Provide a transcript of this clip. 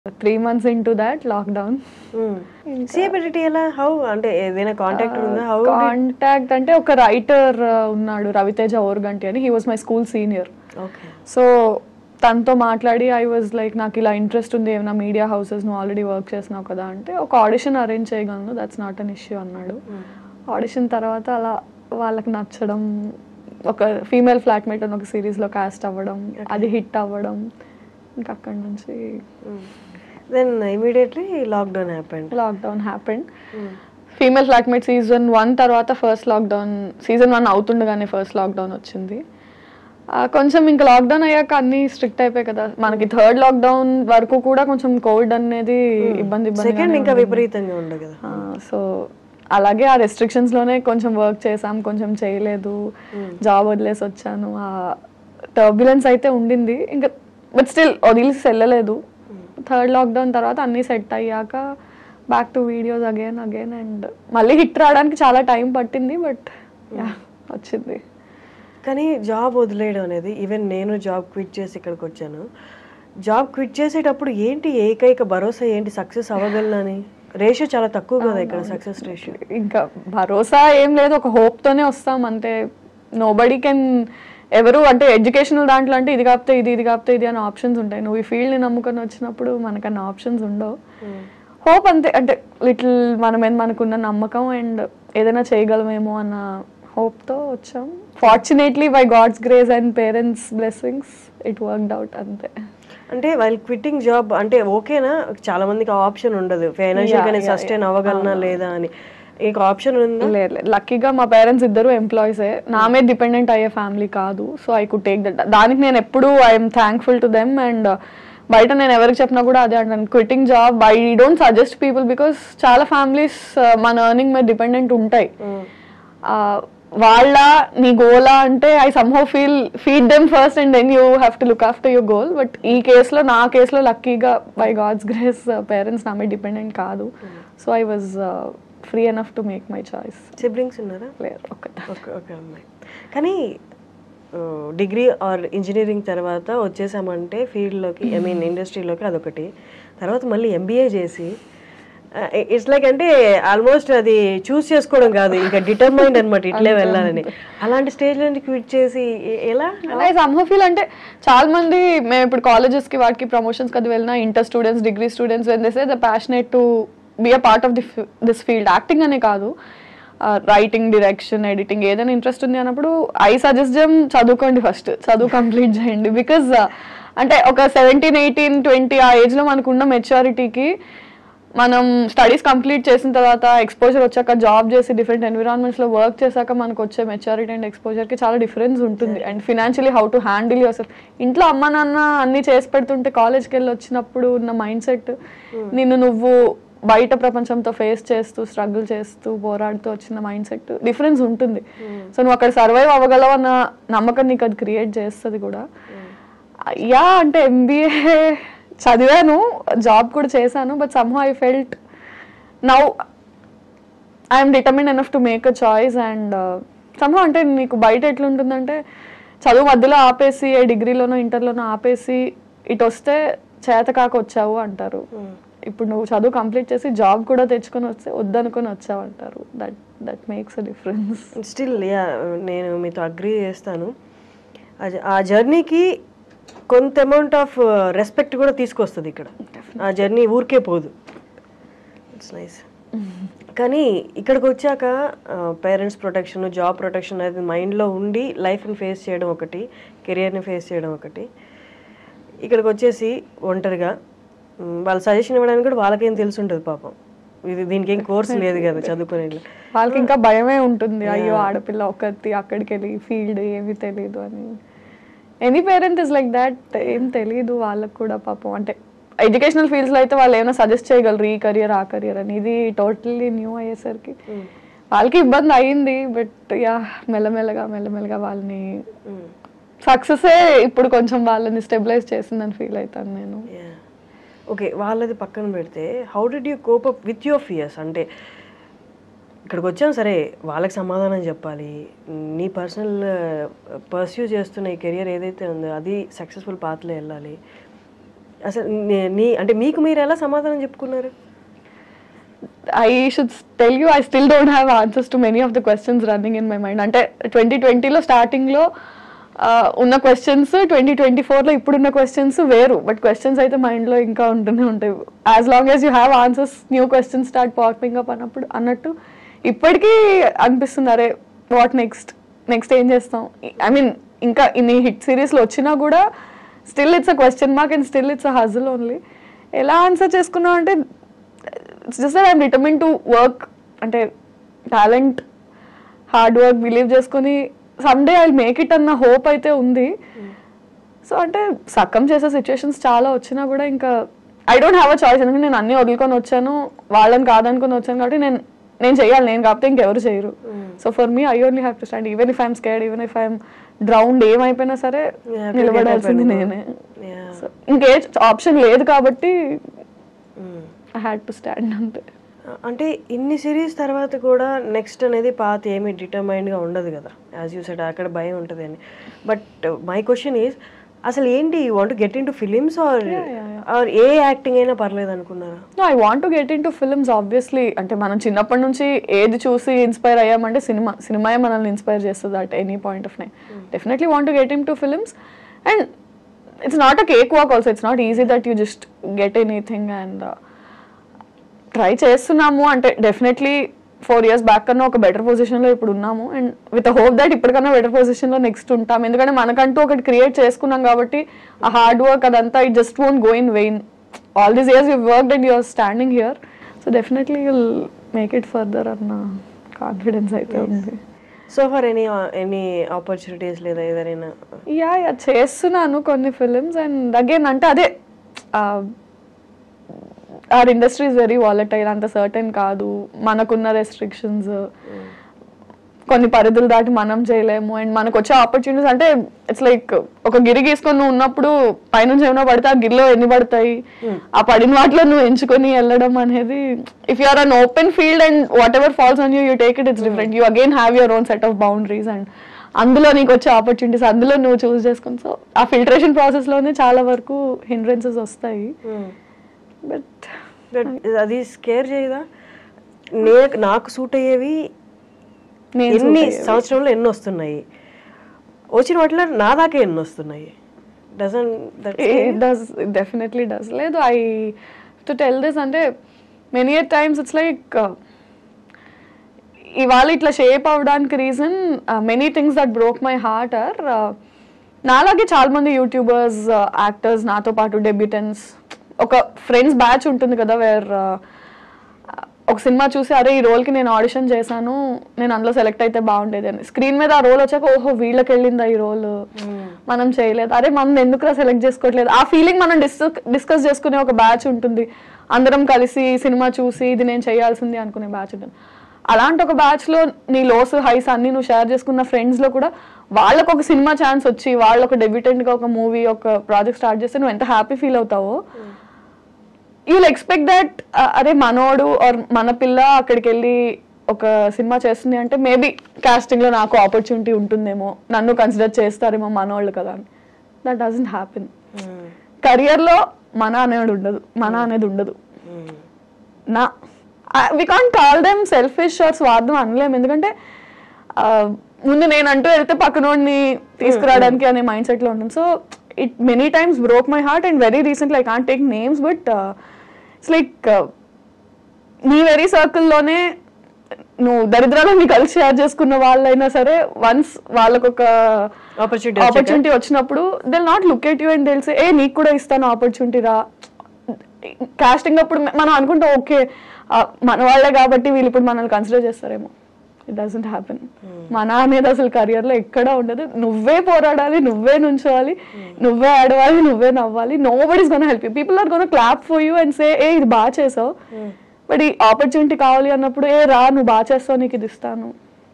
3 months into that lockdown. CAPTT ఎలా how అంటే ఏదైనా కాంటాక్ట్ ఉందా? హౌ కాంటాక్ట్ అంటే ఒక రైటర్ ఉన్నాడు రవితేజ ఓర్గంటి అని. He was my school senior. Okay. So తనతో మాట్లాడి ఐ వాజ్ లైక్ నాకు ఇలా ఇంట్రెస్ట్ ఉంది, ఏమైనా మీడియా హౌసెస్ నువ్వు ఆల్రెడీ వర్క్ చేసినావు కదా అంటే ఒక ఆడిషన్ అరేంజ్ చేయగలను, దట్స్ నాట్ అన్ ఇష్యూ అన్నాడు. ఆడిషన్ తర్వాత అలా వాళ్ళకి నచ్చడం, ఒక ఫీమేల్ ఫ్లాట్మేట్ అని ఒక సిరీస్లో కాస్ట్ అవ్వడం, అది హిట్ అవ్వడం, ఇంకా అక్కడి నుంచి then immediately lockdown happened. Female flatmate season 1 తర్వాత ఫస్ట్ లాక్డౌన్, సీజన్ 1 అవుతుండగానే ఫస్ట్ లాక్డౌన్ వచ్చింది. కొంచెం ఇంకా లాక్డౌన్ అయ్యాక అన్ని స్ట్రిక్ట్ అయిపోయాయి కదా మనకి. థర్డ్ లాక్డౌన్ వరకు కూడా కొంచెం కోవిడ్ అనేది ఇబ్బంది ఇంకా విపరీతంగా ఉండదు కదా. సో అలాగే ఆ రెస్ట్రిక్షన్స్ లోనే కొంచెం వర్క్ చేసాం, కొంచెం చేయలేదు, జాబ్ వదిలేసి వచ్చాను. ఆ టర్బ్యులెన్స్ అయితే ఉండింది ఇంకా, బట్ స్టిల్ వదిలేసి వెళ్ళలేదు. థర్డ్ లాక్డౌన్ తర్వాత అన్నీ సెట్ అయ్యాక back to videos again and మళ్ళీ హిట్ రావడానికి చాలా టైం పట్టింది, బట్ వచ్చింది. కానీ జాబ్ వదిలేయడం అనేది, ఈవెన్ నేను జాబ్ క్విట్ చేసి ఇక్కడికి వచ్చాను, జాబ్ క్విట్ చేసేటప్పుడు ఏంటి ఏకైక భరోసా ఏంటి సక్సెస్ అవ్వగలనని? రేషియో చాలా తక్కువ కదా ఇక్కడ సక్సెస్ రేషియో. ఇంకా భరోసా ఏం లేదు, ఒక హోప్తోనే వస్తాం అంతే. నోబడీ కెన్ ఎవరు అంటే ఎడ్యుకేషనల్ దాంట్లో అంటే ఇది కాకపోతే ఇది కాకపోతే ఇది అని ఆప్షన్స్ ఉంటాయి. నువ్వు ఈ ఫీల్డ్ని నమ్ముకొని వచ్చినప్పుడు మనకన్నా ఆప్షన్స్ ఉండవు. హోప్ అంతే, అంటే లిటిల్ మనకున్న నమ్మకం అండ్ ఏదైనా చేయగలమేమో అన్న హోప్తో వచ్చాం. Fortunately by God's grace and parents blessings it worked out అంతే. అంటే వైల్ క్విట్టింగ్ జాబ్ అంటే ఓకేనా? చాలా మందికి ఆప్షన్ ఉండదు, ఫైనాన్షియల్ గానే సస్టైన్ అవ్వగలనా లేదా అని. మీకు ఆప్షన్ ఉందా? లేదు, లక్కీగా మా పేరెంట్స్ ఇద్దరు ఎంప్లాయీసే, నా మీద డిపెండెంట్ అయ్యే ఫ్యామిలీ కాదు. So I could take that. దానికి నేను ఎప్పుడు I'm thankful to them. And బయట నేను ఎవరికి చెప్పినా కూడా అదే అంటాను, quitting job I don't suggest people, because చాలా ఫ్యామిలీస్ మన ఎర్నింగ్ మీద డిపెండెంట్ ఉంటాయి. వాళ్ళ నీ గోలా అంటే I somehow feed them first and then you have to look after your goal. But ఈ కేసులో నా కేసులో లక్కీగా బై గాడ్స్ గ్రేస్ పేరెంట్స్ నా మీద డిపెండెంట్ కాదు. So I was free enough to make my choice. Siblings ఉన్నారా? లేదు, ఒక అమ్మాయి. కానీ డిగ్రీ ఆర్ ఇంజనీరింగ్ తర్వాత వచ్చేసామంటే ఫీల్డ్లోకి, ఐ మీన్ ఇండస్ట్రీలోకి, అదొకటి. తర్వాత మళ్ళీ MBA చేసి ఇట్స్ లైక్ అంటే ఆల్మోస్ట్ అది చూస్ చేసుకోవడం కాదు, ఇంకా డిటర్మైండ్ అనమాట ఇట్లే వెళ్ళాలని. అలాంటి స్టేజ్ నుంచి క్విట్ చేసి ఎలా సమ్హౌ ఫీల్ అంటే చాలా మంది మేము ఇప్పుడు కాలేజెస్కి వాటికి ప్రమోషన్స్కి అది వెళ్ళినా inter students, degree students when they say the passionate to be a part of this field. Acting అనే కాదు, రైటింగ్, డైరెక్షన్, ఎడిటింగ్ ఏదైనా ఇంట్రెస్ట్ ఉంది అన్నప్పుడు ఐ సజెస్ట్ దెమ్ చదువుకోండి, ఫస్ట్ చదువు కంప్లీట్ చేయండి. బికాజ్ అంటే ఒక 17, 18, 20 ఆ ఏజ్లో మనకున్న మెచ్యూరిటీకి మనం స్టడీస్ కంప్లీట్ చేసిన తర్వాత ఎక్స్పోజర్ వచ్చాక జాబ్ చేసి డిఫరెంట్ ఎన్విరాన్మెంట్స్లో వర్క్ చేశాక మనకు వచ్చే మెచ్యూరిటీ అండ్ ఎక్స్పోజర్కి చాలా డిఫరెన్స్ ఉంటుంది. And financially how to handle yourself. ఇంట్లో అమ్మ నాన్న అన్నీ చేసి పెడుతుంటే కాలేజ్కి వెళ్ళి వచ్చినప్పుడు ఉన్న మైండ్ సెట్, నువ్వు బయట ప్రపంచంతో ఫేస్ చేస్తూ స్ట్రగుల్ చేస్తూ పోరాడుతూ వచ్చిన మైండ్ సెట్ డిఫరెన్స్ ఉంటుంది. సో నువ్వు అక్కడ సర్వైవ్ అవ్వగలవు అన్న నమ్మకం నీకు అది క్రియేట్ చేస్తుంది కూడా. అంటే MBA చదివాను, జాబ్ కూడా చేశాను, but somehow I felt now I'm determined enough to make a choice. And somehow అంటే నీకు బయట ఎట్లుంటుందంటే చదువు మధ్యలో ఆపేసి డిగ్రీలోనో ఇంటర్లోనో ఆపేసి ఇటు వస్తే చేతకాక వచ్చావు అంటారు. ఇప్పుడు నువ్వు చదువు కంప్లీట్ చేసి జాబ్ కూడా తెచ్చుకొని వస్తే వద్దనుకొని వచ్చావు అంటారు. That makes a difference. Still నేను మీతో అగ్రీ చేస్తాను. ఆ జర్నీకి కొంత అమౌంట్ ఆఫ్ రెస్పెక్ట్ కూడా తీసుకొస్తుంది ఇక్కడ. ఆ జర్నీ ఊరికే పోదు. It's nice. కానీ ఇక్కడికి వచ్చాక పేరెంట్స్ ప్రొటెక్షన్, జాబ్ ప్రొటెక్షన్ అనేది మైండ్లో ఉండి లైఫ్ని ఫేస్ చేయడం ఒకటి, కెరియర్ని ఫేస్ చేయడం ఒకటి. ఇక్కడికి వచ్చేసి ఒంటరిగా వాళ్ళ సజెషన్ ఇవ్వడానికి కూడా వాళ్ళకేం తెలిసి ఉంటుంది పాపం. దీనికి ఏం కోర్స్ లేదు కదా చదువుకునే వాళ్ళకి. ఇంకా భయమే ఉంటుంది, అయ్యో ఆడపిల్ల ఒకటి అక్కడికి వెళ్ళి ఫీల్డ్ ఏమీ తెలియదు అని. Any parent is like that. ఏం తెలియదు వాళ్ళకు కూడా పాపం. అంటే ఎడ్యుకేషనల్ ఫీల్డ్స్లో అయితే వాళ్ళు ఏమైనా సజెస్ట్ చేయగలరు, ఈ కెరియర్ ఆ కెరియర్ అని. ఇది టోటల్లీ న్యూ అయ్యేసరికి వాళ్ళకి ఇబ్బంది అయింది. బట్ మెల్లమెల్లగా వాళ్ళని సక్సెసే ఇప్పుడు కొంచెం వాళ్ళని స్టెబిలైజ్ చేసిందని ఫీల్ అవుతాను నేను. ఓకే, వాళ్ళది పక్కన పెడితే how did you cope up with your fears? అంటే ఇక్కడికి వచ్చాను సరే, వాళ్ళకి సమాధానం చెప్పాలి, నీ పర్సనల్ పర్స్యూ చేస్తున్న ఈ కెరియర్ ఏదైతే ఉందో అది సక్సెస్ఫుల్ పాత్లో వెళ్ళాలి. అసలు అంటే మీకు మీరు ఎలా సమాధానం చెప్పుకున్నారు? I should tell you, I still don't have answers to many of the questions running in my mind. అంటే 2020లో స్టార్టింగ్లో ఉన్న క్వశ్చన్స్ 2024లో ఇప్పుడున్న క్వశ్చన్స్ వేరు, బట్ క్వశ్చన్స్ అయితే మైండ్లో ఇంకా ఉంటూనే ఉంటాయి. As long as you have answers new questions start popping up అన్నట్టు ఇప్పటికీ అనిపిస్తుంది, అరే వాట్ నెక్స్ట్ ఏం చేస్తాం. ఐ మీన్ ఇంకా ఇన్ని హిట్ సిరీస్లో వచ్చినా కూడా still it's a question mark and still it's a hustle only. ఎలా ఆన్సర్ చేసుకున్నాం అంటే it's just that I'm determined to work, అంటే టాలెంట్, హార్డ్ వర్క్ బిలీవ్ చేసుకుని someday I will make it అన్న హోప్ అయితే ఉంది. సో అంటే సక్కం చేసే సిచ్యువేషన్స్ చాలా వచ్చినా కూడా ఇంకా I don't have a choice. ఎందుకంటే నేను అన్ని వదులుకొని వచ్చాను, వాళ్ళని కాదనుకొని వచ్చాను కాబట్టి నేను చేయాలి, నేను కాకపోతే ఇంకెవరు చేయరు. So for me I only have to stand, even if I'm scared, even if I'm drowned, ఏమైపోయినా సరే నిలబడాల్సింది నేనే. సో ఇంకే ఆప్షన్ లేదు కాబట్టి I had to stand అంతే. అంటే ఇన్ని సిరీస్ తర్వాత కూడా నెక్స్ట్ అనేది పాత ఏమి డిటర్మైన్డ్గా ఉండదు కదా, యాజ్ యూ సెడ్ అక్కడ భయం ఉంటుంది అని. బట్ మై క్వశ్చన్ ఈజ్, అసలు ఏంటి, you want get into films or a acting అయినా పర్లేదు అనుకున్నారా? I want to get into films obviously. అంటే మనం చిన్నప్పటి నుంచి ఏది చూసి ఇన్స్పైర్ అయ్యామంటే సినిమాయే మనల్ని ఇన్స్పైర్ చేస్తుంది at any point of time. Definitely want to get into films and it's not a cake walk also. It's not easy that you just get anything and try చేస్తున్నాము. అంటే definitely 4 years back కన్నా ఒక better పొజిషన్లో ఇప్పుడు ఉన్నాము and with hope that ఇప్పటికన్నా better పొజిషన్లో next ఉంటాం. ఎందుకంటే మనకంటూ ఒకటి క్రియేట్ చేసుకున్నాం కాబట్టి ఆ హార్డ్ వర్క్ అదంతా it just won't go in vain. All these years you worked and you're standing here, so definitely you'll make it further అన్న కాన్ఫిడెన్స్ అయితే ఉంది. సో ఫర్ ఎనీ ఆపర్చునిటీస్ లేదా ఏదైనా? యా చేస్తున్నాను కొన్ని ఫిలిమ్స్ అండ్ అగైన్ అంటే అదే our industry is very volatile, అంత సర్టెన్ కాదు, మనకున్న రెస్ట్రిక్షన్స్, కొన్ని పరిధులు దాటి మనం చేయలేము అండ్ మనకు వచ్చే ఆపర్చునిటీస్ అంటే ఇట్స్ లైక్ ఒక గిరి గీసుకొని నువ్వు ఉన్నప్పుడు పైనుంచి ఏమైనా పడితే ఆ గిరిలో ఎన్ని పడతాయి, ఆ పడిన వాటిలో నువ్వు ఎంచుకొని వెళ్ళడం అనేది, if you are an open field and whatever falls on you you take it, it's different. You again have your own set of boundaries and అందులో నీకు వచ్చే ఆపర్చునిటీస్ అందులో నువ్వు చూస్ చేసుకుని, సో ఆ ఫిల్టరేషన్ ప్రాసెస్లోనే చాలా వరకు హిండ్రెన్సెస్ వస్తాయి. బట్ అది స్కేర్ చేయదా? నాకు సూట్ అయ్యేవి ఎన్ని సంవత్సరంలో ఎన్ని వస్తున్నాయి, వచ్చిన వాటిలో నా దాకా ఎన్ని వస్తున్నాయి? Definitely does. లేదు, ఐ టు టెల్ దిస్ అంటే many a times it's like ఇవాళ ఇట్లా షేప్ అవ్వడానికి reason many things that broke my heart or నాలాగే చాలా మంది యూట్యూబర్స్, యాక్టర్స్, నాతో పాటు డెబ్యూటెంట్స్, ఒక ఫ్రెండ్స్ బ్యాచ్ ఉంటుంది కదా వేర్ ఒక సినిమా చూసి అరే ఈ రోల్కి నేను ఆడిషన్ చేశాను, నేను అందులో సెలెక్ట్ అయితే బాగుండేది అని, స్క్రీన్ మీద ఆ రోల్ వచ్చాక ఓహో వీళ్ళకి వెళ్ళిందా ఈ రోల్, మనం చేయలేదు, అరే మనం ఎందుకురా సెలెక్ట్ చేసుకోవట్లేదు, ఆ ఫీలింగ్ మనం డిస్కస్ చేసుకునే ఒక బ్యాచ్ ఉంటుంది. అందరం కలిసి సినిమా చూసి ఇది నేను చేయాల్సింది అనుకునే బ్యాచ్ ఉంటుంది. అలాంటి ఒక బ్యాచ్లో నీ లోస్ హైస్ అన్ని నువ్వు షేర్ చేసుకున్న ఫ్రెండ్స్లో కూడా వాళ్ళకు ఒక సినిమా ఛాన్స్ వచ్చి వాళ్ళు ఒక డెబ్యూటెంట్గా ఒక మూవీ ఒక ప్రాజెక్ట్ స్టార్ట్ చేస్తే నువ్వు ఎంత హ్యాపీ ఫీల్ అవుతావో, you'll expect that అరే మనోడు ఆర్ మన పిల్ల అక్కడికి వెళ్ళి ఒక సినిమా చేస్తుంది అంటే మేబీ కాస్టింగ్లో నాకు ఆపర్చునిటీ ఉంటుందేమో, నన్ను కన్సిడర్ చేస్తారేమో మనోళ్ళు కదా అని. That doesn't happen. కెరియర్లో మన అనేది ఉండదు. నా we can't call them selfish or స్వార్థం అనలేము, ఎందుకంటే ముందు నేను అంటూ వెళ్తే పక్కనోడిని తీసుకురావడానికి అనే మైండ్ సెట్లో ఉంటుంది. So it many times broke my heart and very recently I can't take names but it's like నీ వెరీ సర్కిల్లోనే నువ్వు దరిద్రాలు నీ కలిసి షేర్ చేసుకున్న వాళ్ళైనా సరే వన్స్ వాళ్ళకు ఒక ఆపర్చునిటీ వచ్చినప్పుడు they not look at you and they say ఏ నీకు కూడా ఇస్తాను ఆపర్చునిటీ రా. కాస్టింగ్ అప్పుడు మనం అనుకుంటాం ఓకే మన వాళ్ళే కాబట్టి వీళ్ళు ఇప్పుడు మనల్ని కన్సిడర్ చేస్తారేమో. It doesn't happen. మన అనేది అసలు కెరియర్లో ఎక్కడా ఉండదు. నువ్వే పోరాడాలి, నువ్వే నుంచోవాలి, నువ్వే ఆడవాలి, నువ్వే నవ్వాలి. Nobody is gonna help you. People are gonna clap for you and say ఏ ఇది బాగా చేసావు, బట్ ఈ ఆపర్చునిటీ కావాలి అన్నప్పుడు ఏ రా నువ్వు బాగా చేస్తావు నీకు ఇది ఇస్తాను.